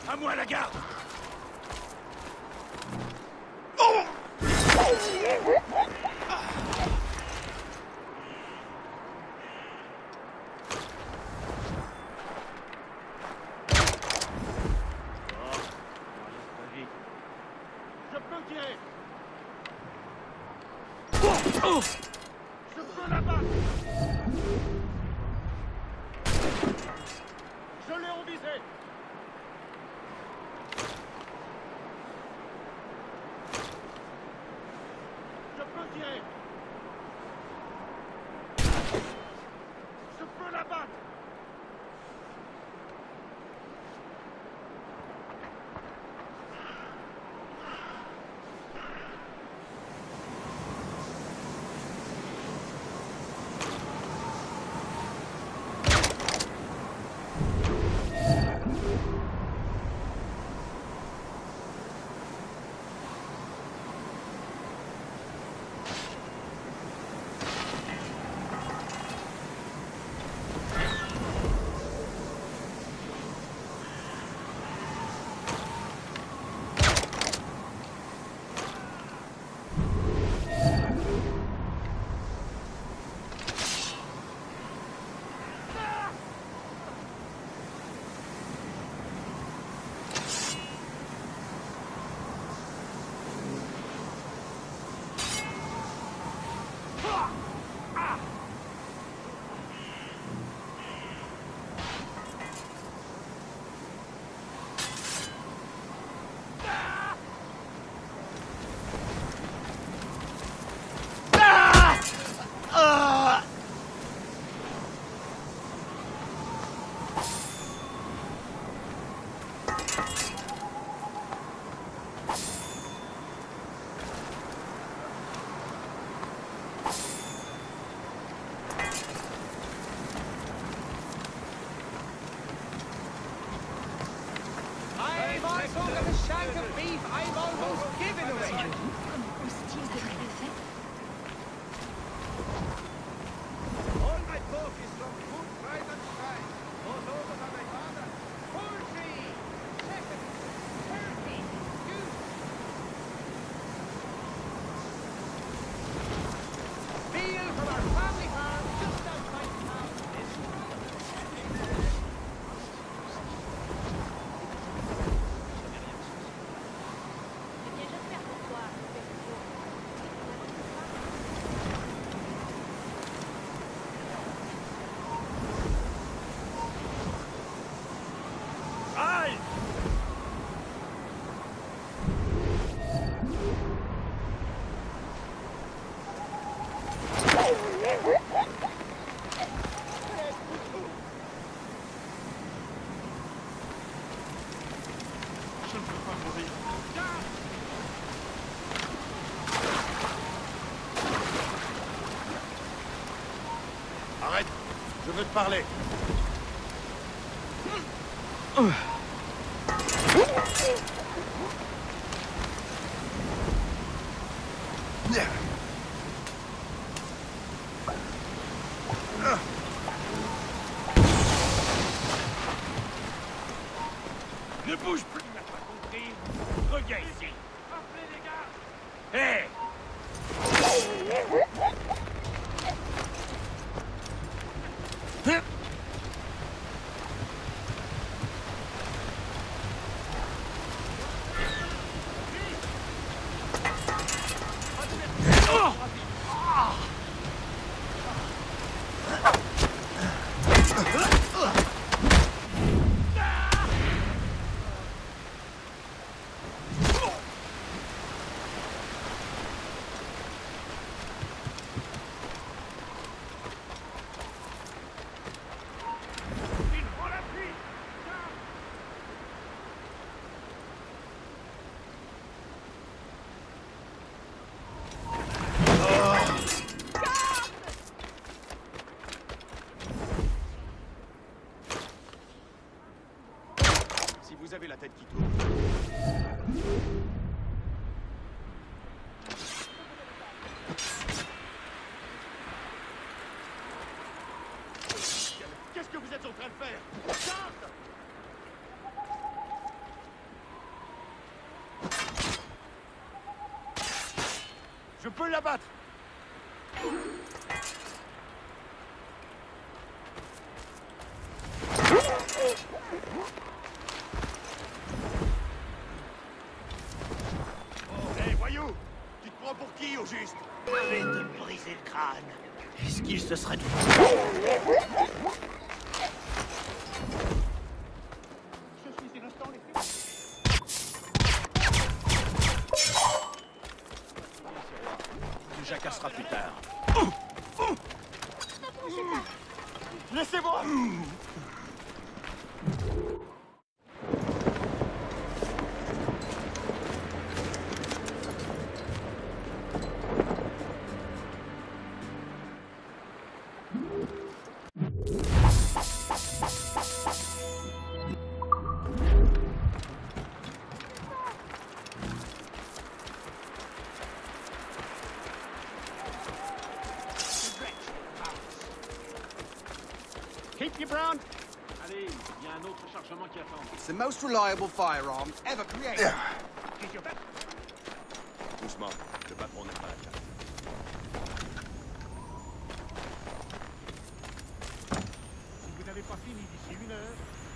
À moi la garde. Je peux tirer. Oh. Je peux la battre. Je l'ai en visée. Je peux tirer. Je peux la battre. Arrête. Je veux te parler. Ne bouge plus, tu n'as pas compris. Reviens ici. Appelez les gars. Hé. Vous avez la tête qui tourne. Qu'est-ce que vous êtes en train de faire? Garde! peux l'abattre. Hé, voyou! Tu te prends pour qui, au juste? Je vais te briser le crâne. Est-ce qu'il se serait douté? Je suis innocent, les filles. Tu jacasseras plus tard. Laissez-moi! Keep your Brown. Allez, il y a un autre chargement qui attend. It's the most reliable firearm ever created. Doucement, le patron n'est pas là. Si vous n'avez pas fini d'ici 1 heure...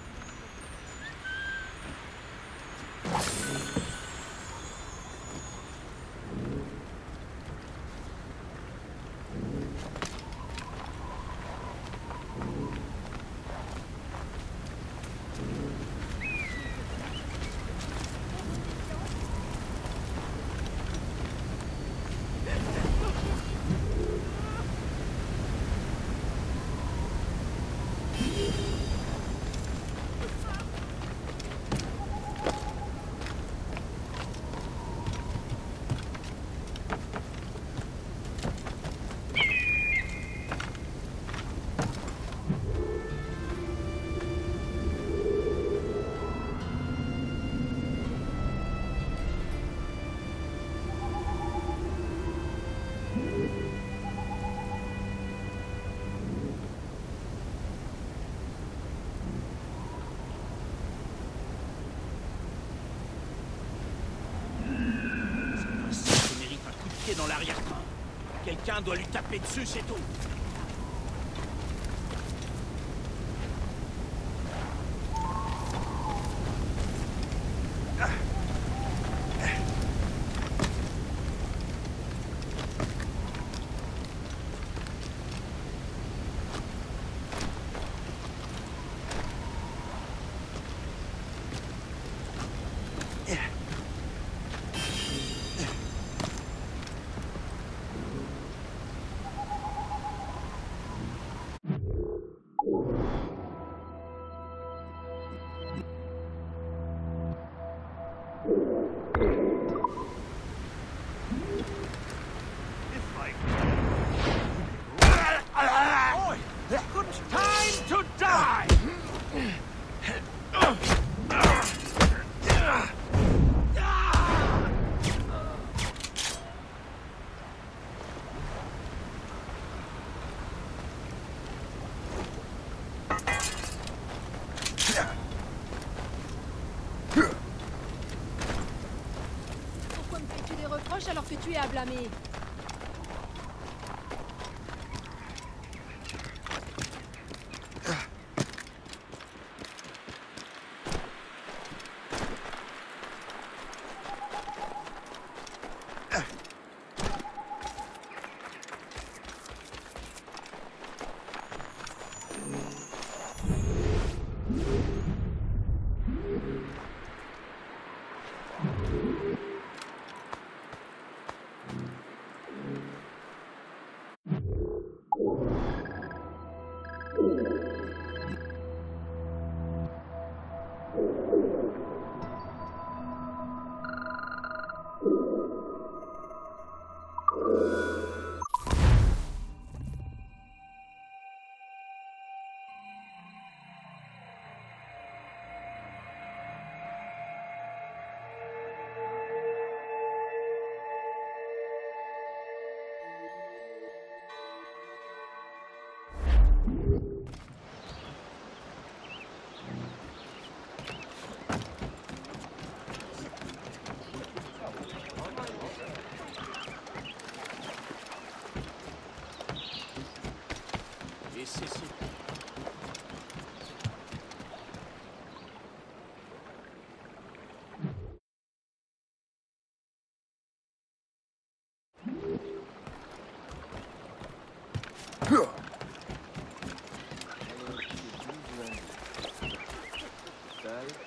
Ça mérite un coup de pied dans l'arrière-train. Quelqu'un doit lui taper dessus, c'est tout. Time to die! Pourquoi me fais-tu des reproches alors que tu es à blâmer?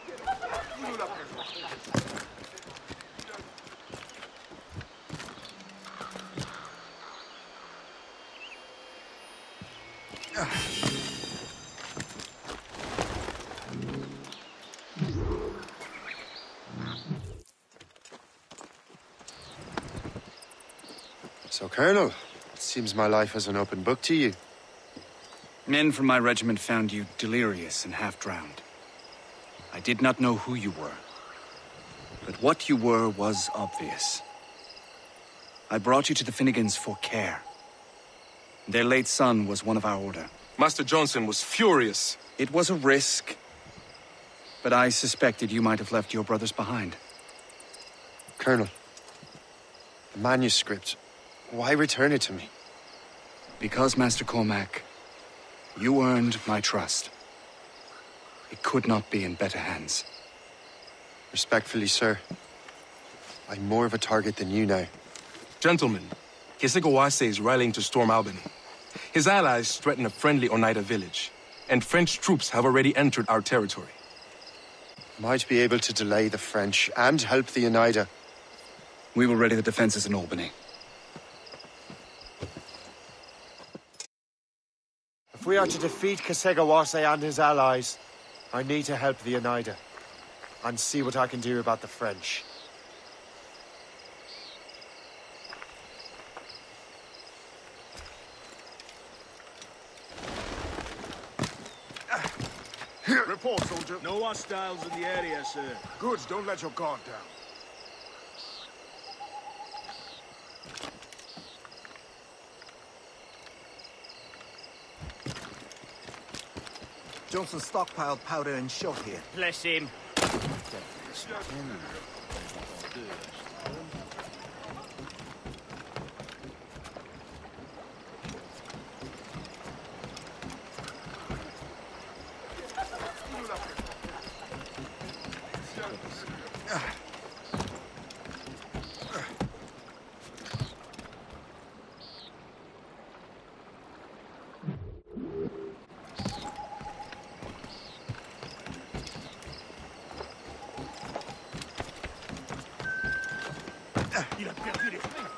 So, Colonel, it seems my life is an open book to you. Men from my regiment found you delirious and half-drowned. I did not know who you were, but what you were was obvious. I brought you to the Finnegans for care. Their late son was one of our order. Master Johnson was furious. It was a risk, but I suspected you might have left your brothers behind. Colonel, the manuscript, why return it to me? Because, Master Cormac, you earned my trust. It could not be in better hands. Respectfully, sir, I'm more of a target than you now. Gentlemen, Kesegowaase is rallying to storm Albany. His allies threaten a friendly Oneida village, and French troops have already entered our territory. Might be able to delay the French and help the Oneida. We will ready the defenses in Albany. If we are to defeat Kesegowaase and his allies, I need to help the Oneida and see what I can do about the French. Report, soldier. No hostiles in the area, sir. Good, don't let your guard down. Johnson stockpiled powder and shot here. Bless him. Il a perdu les flingues.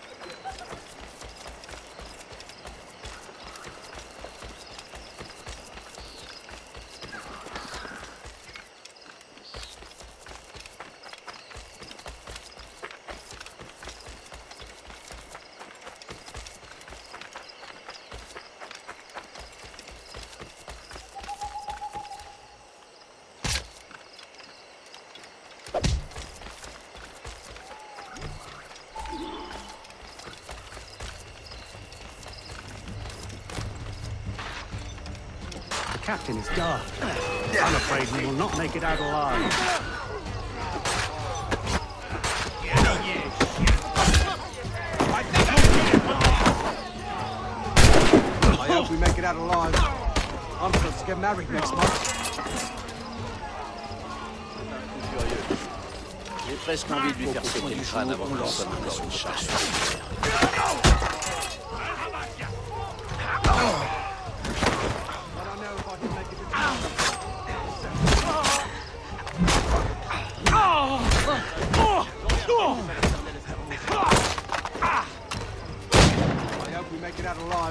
The captain is daft. I'm afraid we will not make it out alive. I hope we make it out alive. I'm supposed to get married next month. J'ai presque envie de lui faire sauter le crâne avant qu'on sonne encore une charge. I hope we make it out alive.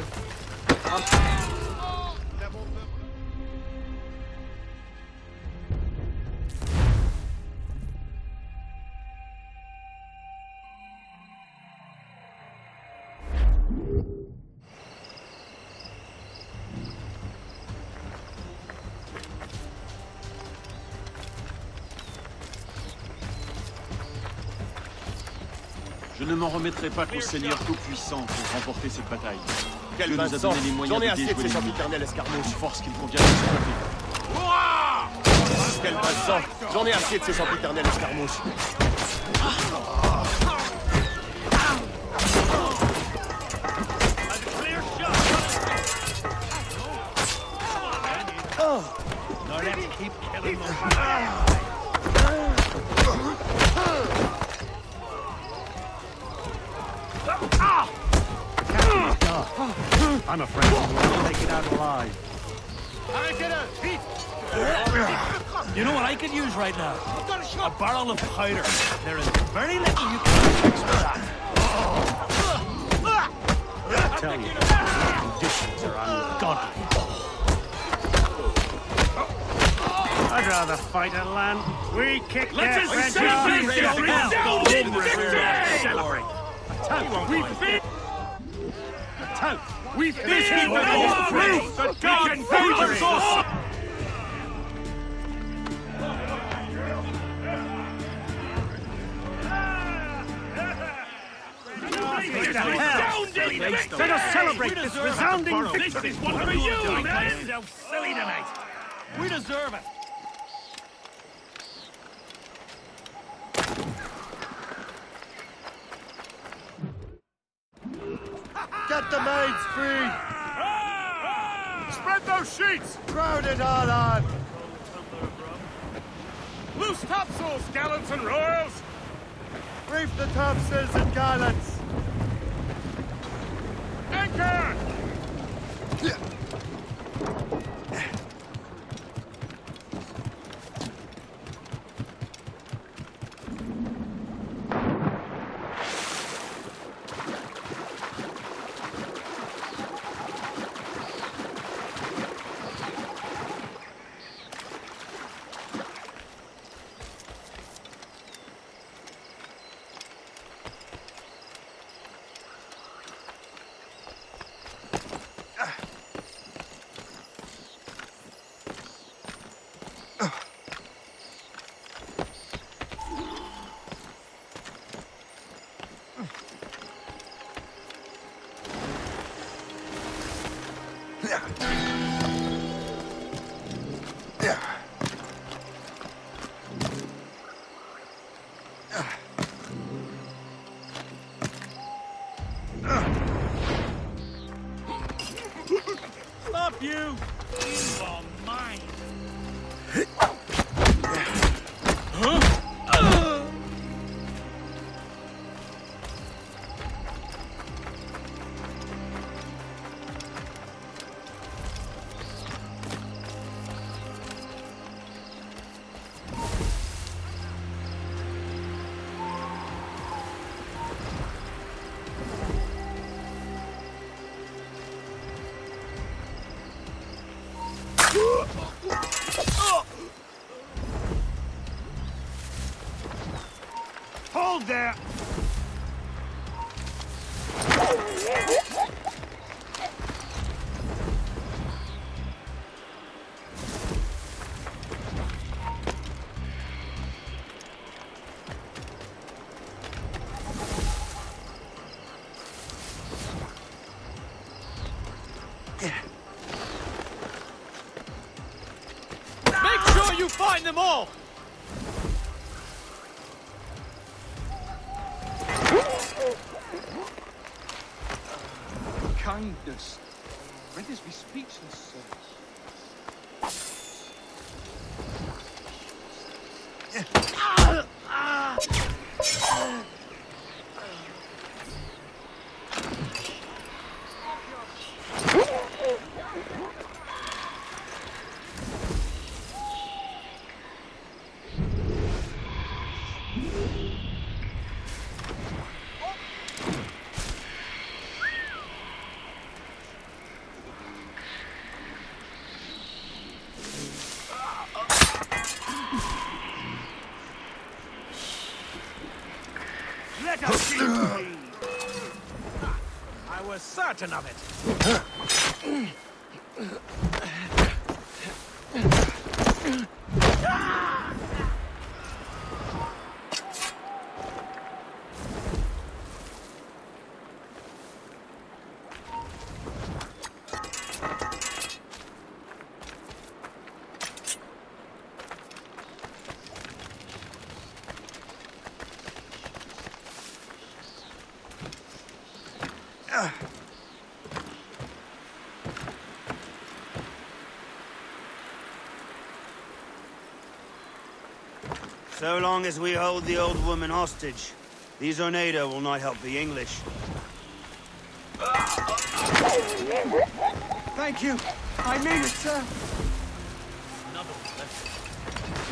Je ne m'en remettrai pas qu'au Seigneur Tout-Puissant pour remporter cette bataille. Quel Dieu nous a Vincent, donné les moyens j'en ai de assez de déjouer ces l'ennemi. sempiternelles escarmouches. Force qu'il convient d'exploiter. Quel Vincent, j'en ai assez de ces sempiternelles escarmouches. Now let's keep killing them. I'm afraid we will not make it out alive. Arrêtez-le, vite! You know what I could use right now? I've got a barrel of powder. There is very little you can fix with that. I tell you, the conditions are ungodly. I'd rather fight at land. We kick their French celebrate! Celebrate! We beat the proof that God favors us! Let us celebrate this resounding victory! This is one for you, man! So silly tonight. We deserve it. Get the maids free! Spread those sheets! Crowd it all on! Loose topsails, gallants and royals! Reef the topsails and gallants! Anchor! Stop you! You are mine. Hold there! Make sure you find them all! Kindness. Renders me speechless, Let us see! I was certain of it. So long as we hold the old woman hostage, these Oneida will not help the English. Thank you. I mean it, sir. Another one.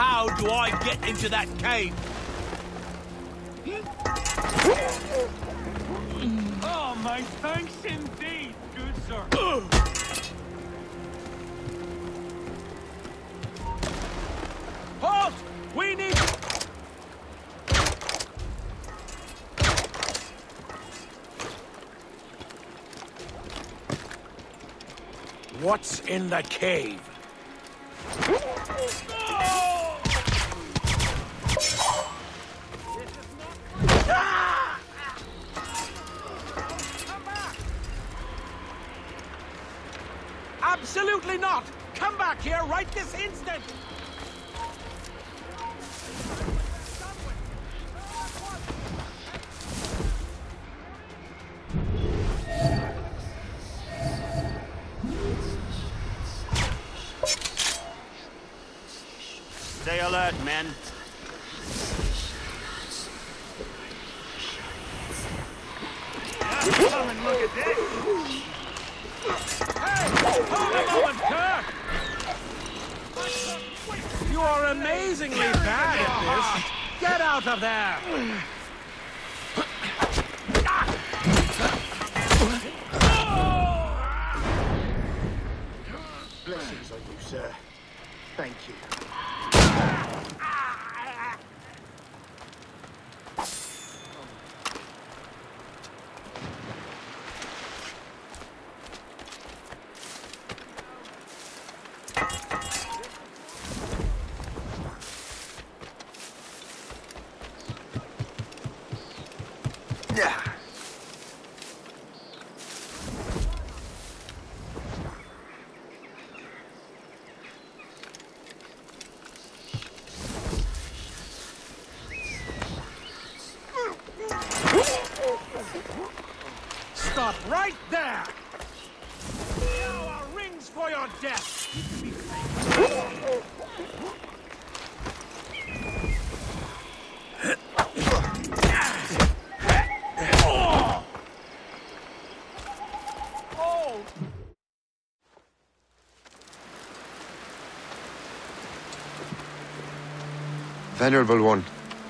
How do I get into that cave? Oh, my thanks indeed, good sir. Halt! We need... What's in the cave? Absolutely not! Come back here right this instant! Stay alert, men. Come and look at this. Hey! Hold a moment, Kirk! You are amazingly bad at this. Get out of there! Blessings on you, sir. Thank you. Stop right there! Now our rings for your death! Venerable One.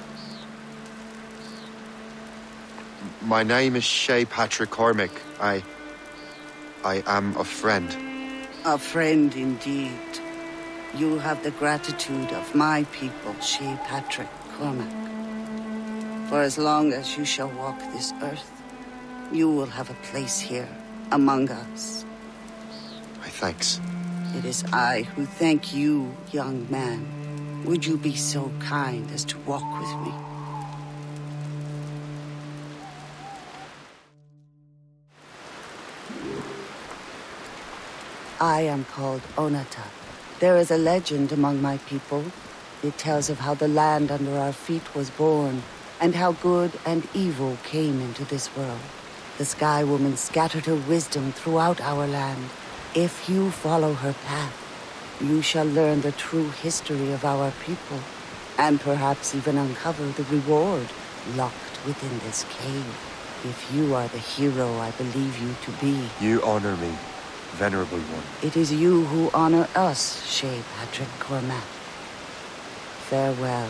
My name is Shay Patrick Cormac. I am a friend. A friend indeed. You have the gratitude of my people, Shay Patrick Cormac. For as long as you shall walk this earth, you will have a place here among us. My thanks. It is I who thank you, young man. Would you be so kind as to walk with me? I am called Onata. There is a legend among my people. It tells of how the land under our feet was born, and how good and evil came into this world. The Sky Woman scattered her wisdom throughout our land. If you follow her path, you shall learn the true history of our people, and perhaps even uncover the reward locked within this cave. If you are the hero I believe you to be. You honor me, Venerable One. It is you who honor us, Shay Patrick Cormac. Farewell.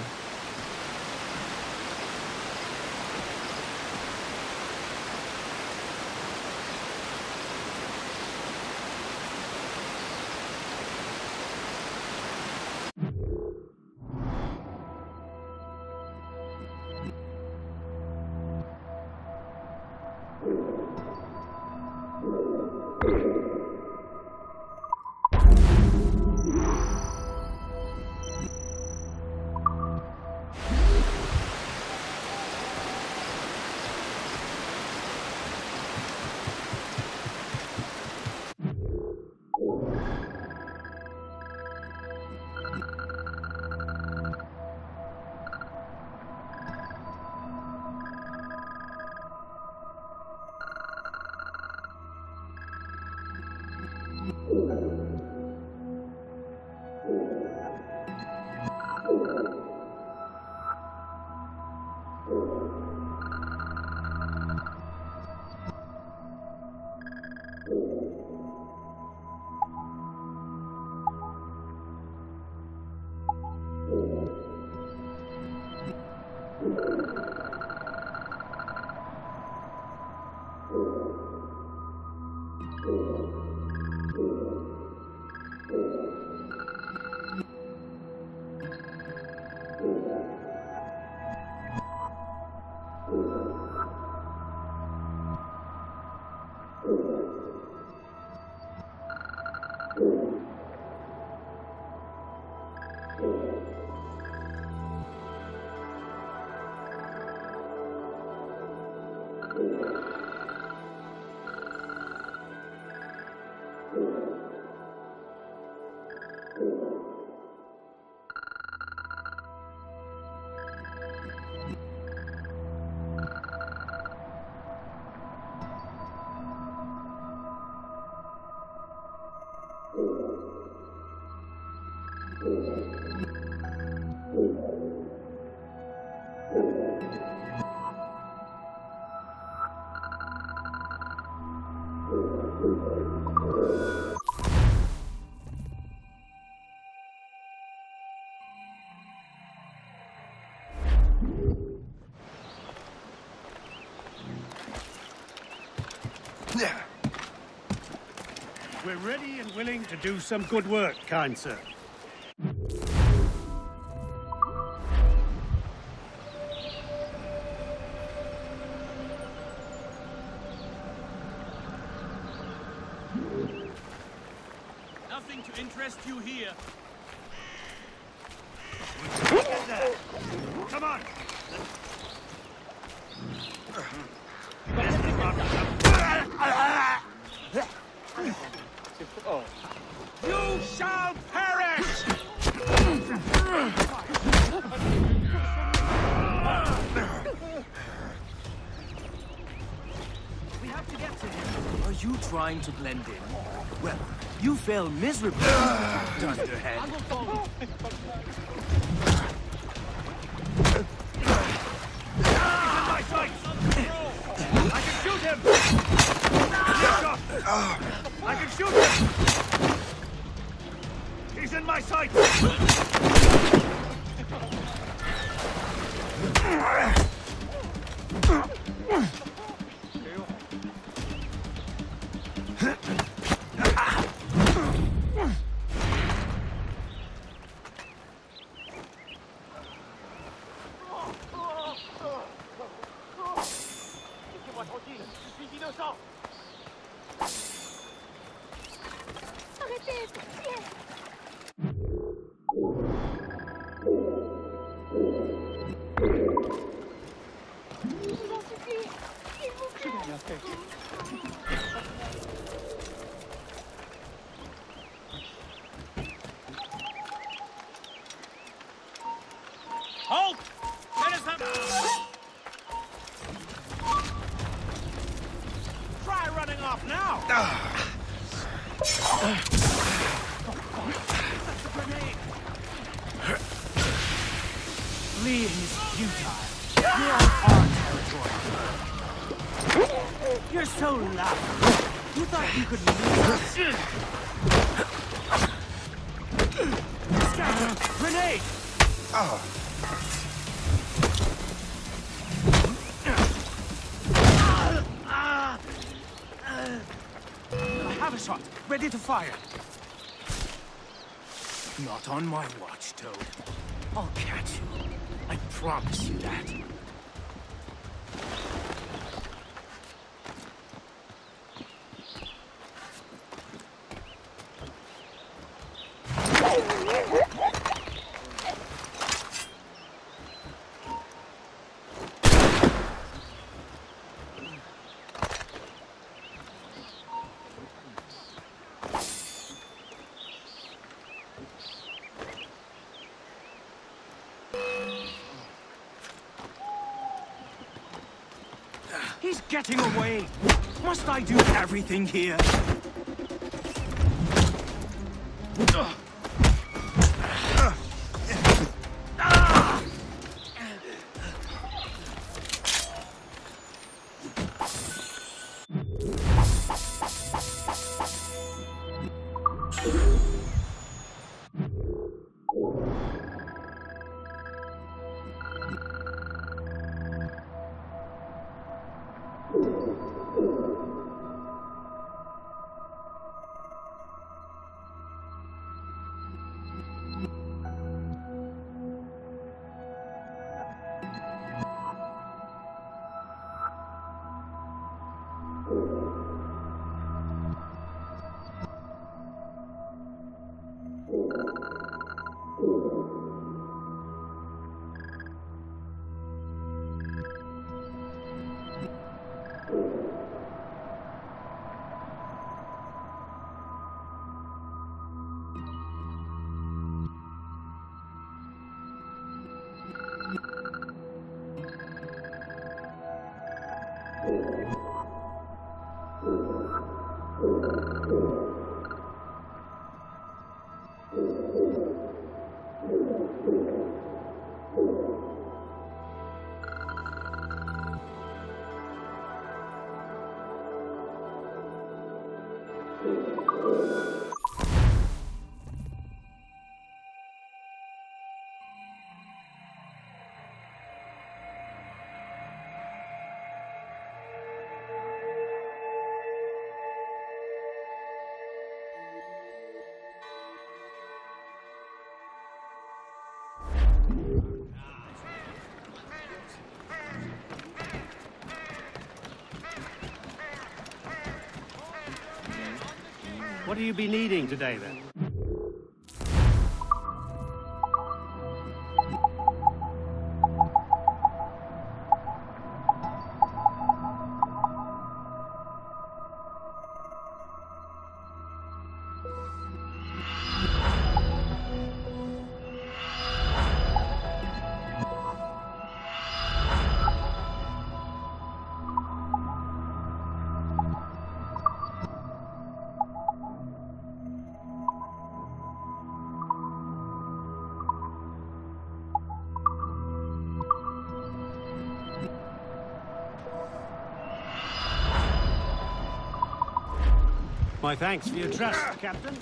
We're ready and willing to do some good work, kind sir. Nothing to interest you here. Come on! You shall perish! We have to get to him. Are you trying to blend in? Well, you fail miserably, dunderhead. My sights! I can shoot him! I can shoot him! He's in my sights! Halt! Let us have... Try running off now! Fleeing is futile. You're on our territory. You're so loud. You thought you could leave us? Scatter! Grenade! I have a shot, ready to fire. Not on my watch, Toad. I'll catch you. I promise you that. He's getting away! Must I do everything here? What do you be needing today, then? My thanks for your trust, Captain.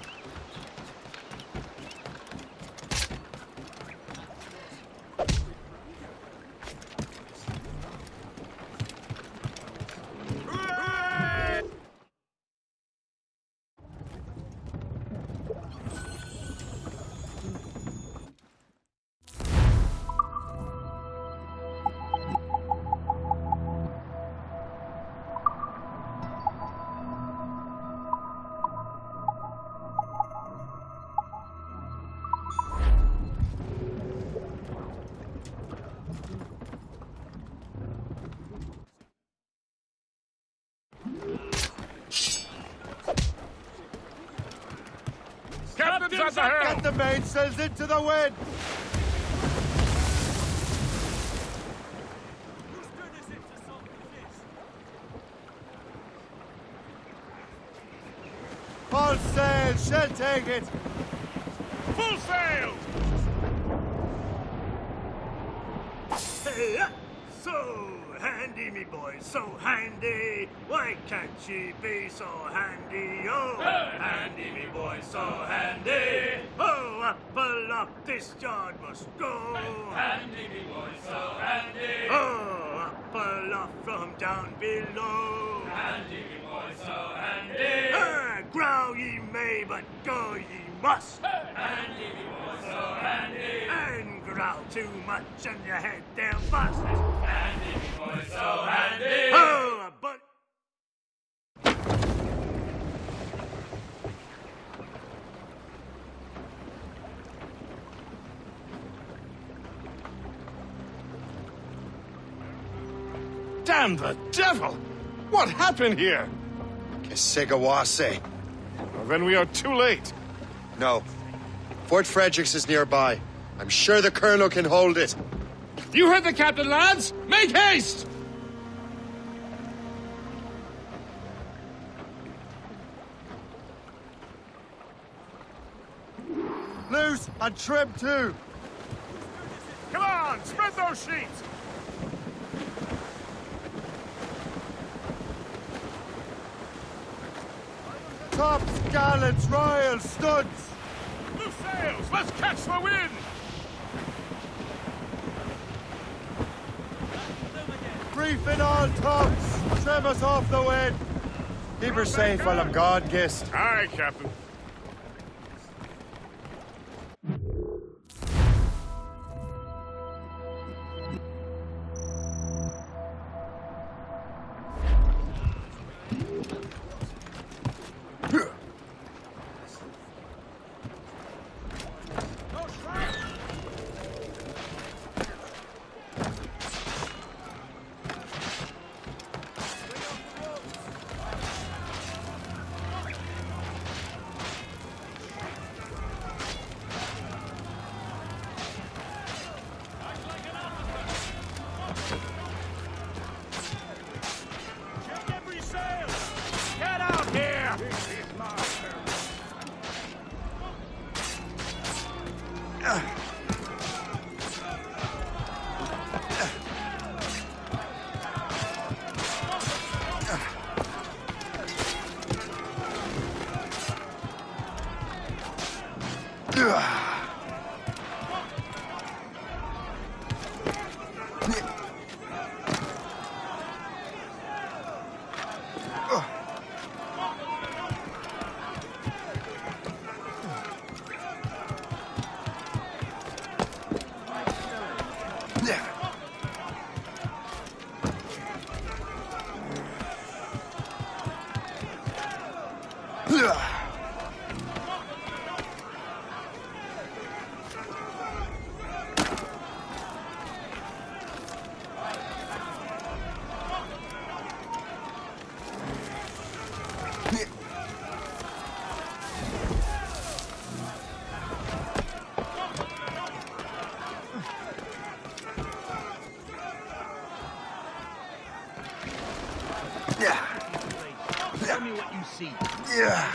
Get the mainsails into the wind! Full sail, she'll take it! Full sail! Hey, so handy, me boy, so handy. Why can't she be so handy? Oh, handy, me boy, so handy. Oh, up aloft this yard must go. Handy, me boy, so handy. Oh, up aloft from down below. Handy, me boy, so handy. Growl ye may, but go ye must. Handy, me boy, so handy. And growl too much and your head down fast. Handy, me boy, so handy. Oh, but... Damn the devil! What happened here? Kesegowaase. Well, then we are too late. No. Fort Fredericks is nearby. I'm sure the Colonel can hold it. You heard the captain, lads! Make haste! Loose and trim too. Come on, spread those sheets! Tops, gallants, royals, studs. Loose sails! Let's catch the wind! Reef in all tops. Trim us off the wind. Keep her safe while I'm gone, Gist. Aye, Captain. Tell me what you see. Yeah.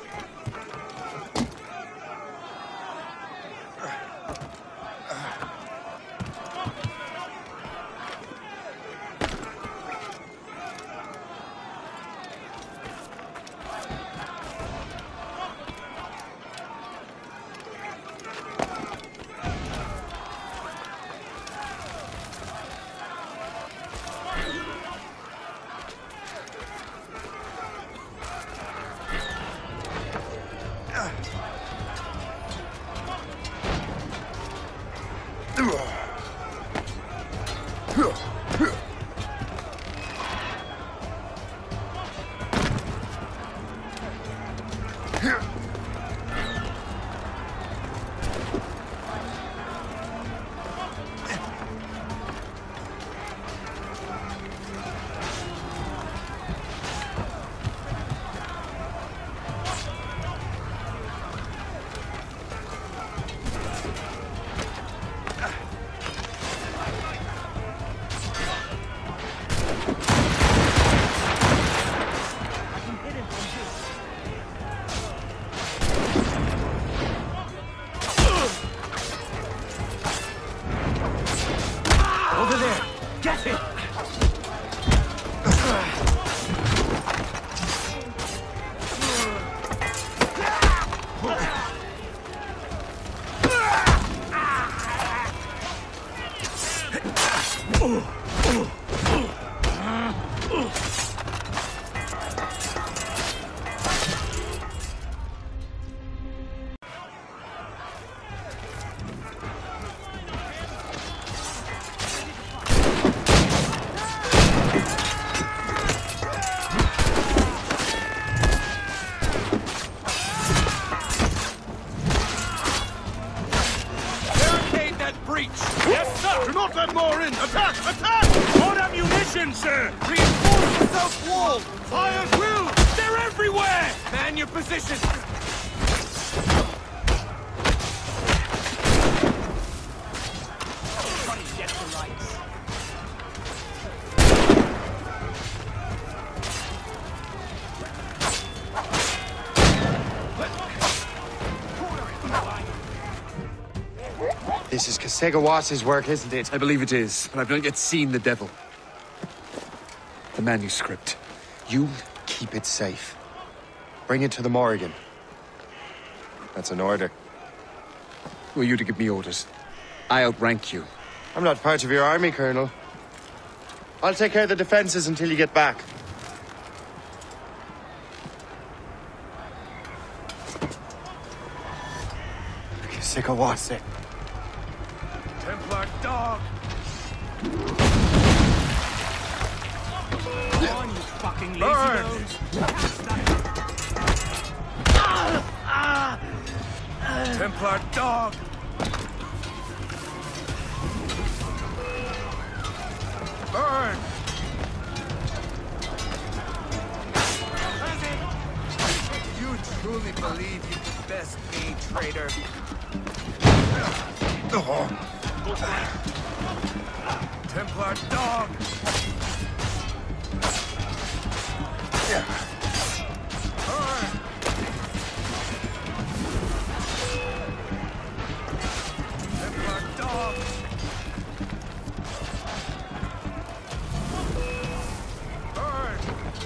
Over there! Get him! Yes, sir! Do not let more in! Attack! Attack! More ammunition, sir! Reinforce the south wall! Fire will! They're everywhere! Man your position! Get the lights. This is Kasegawas's work, isn't it? I believe it is, but I've not yet seen the devil. The manuscript. You keep it safe. Bring it to the Morrigan. That's an order. Who are you to give me orders? I outrank you. I'm not part of your army, Colonel. I'll take care of the defenses until you get back. Kasegawase. Templar dog! Come on, you fucking lazy Burn! bones! Templar dog! Burn! You truly believe you can best me, traitor? Templar dog! Burn! Templar dog! Burn!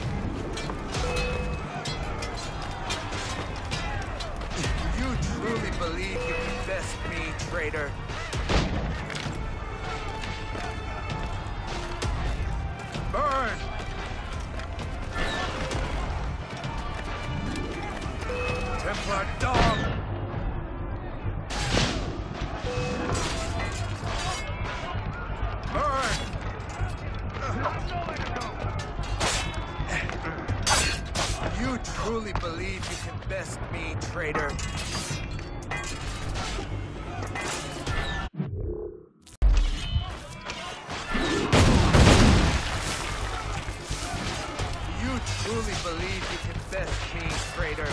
You truly believe you can best me, traitor? truly believe you can best me, traitor? You truly believe you can best me, traitor?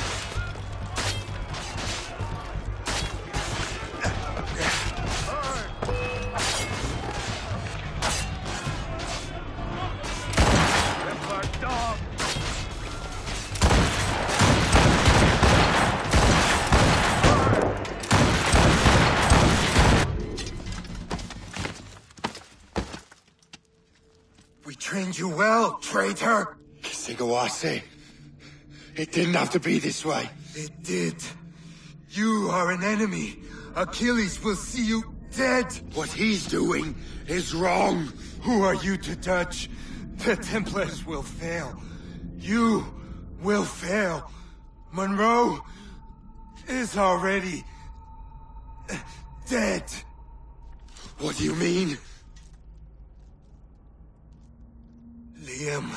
We trained you well, traitor! Kisegawase, it didn't have to be this way. It did. You are an enemy. Achilles will see you dead. What he's doing is wrong. Who are you to judge? The Templars will fail. You will fail. Monroe is already dead. What do you mean? Liam.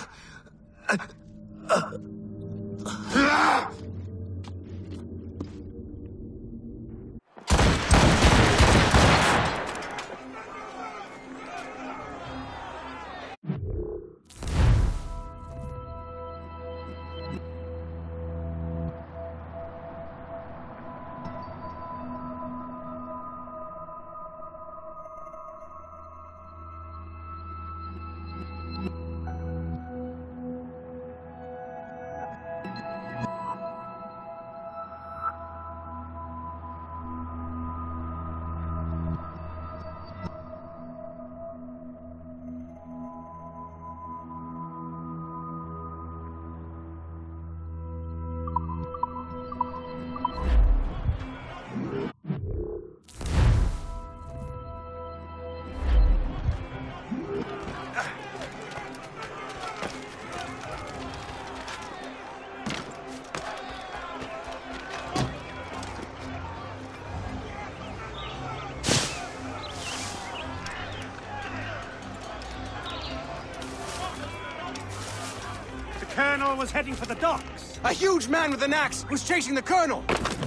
The Colonel was heading for the docks. A huge man with an axe was chasing the Colonel!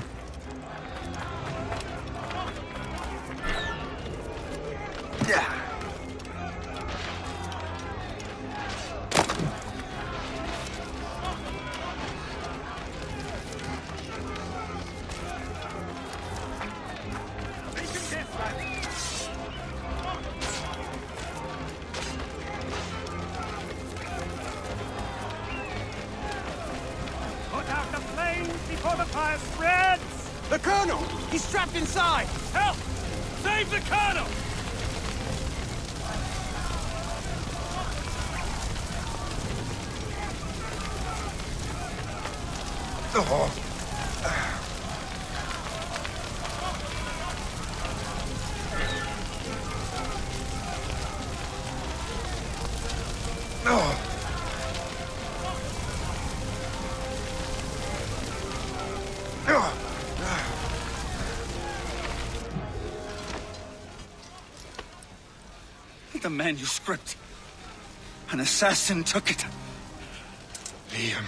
Put out the flames before the fire spreads! The Colonel! He's trapped inside! Help! Save the Colonel! The manuscript. An assassin took it. Liam,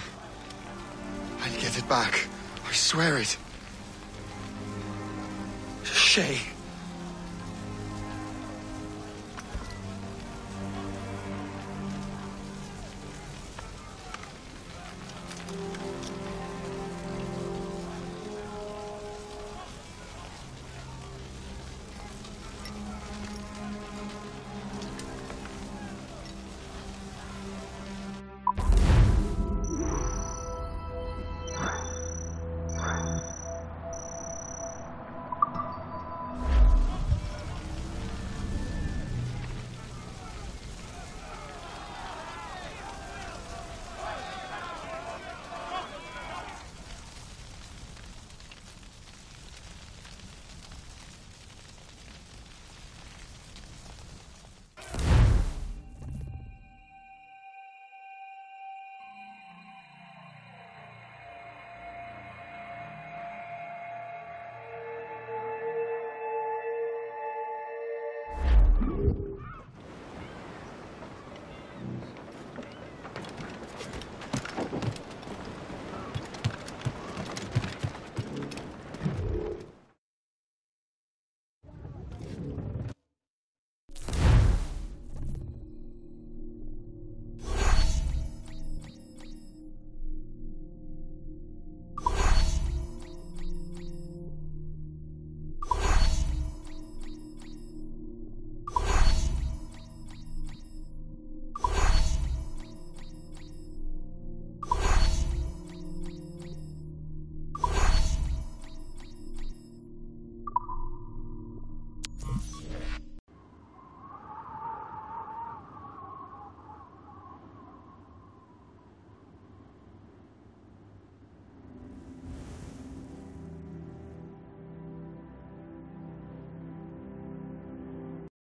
I'll get it back. I swear it. Shay.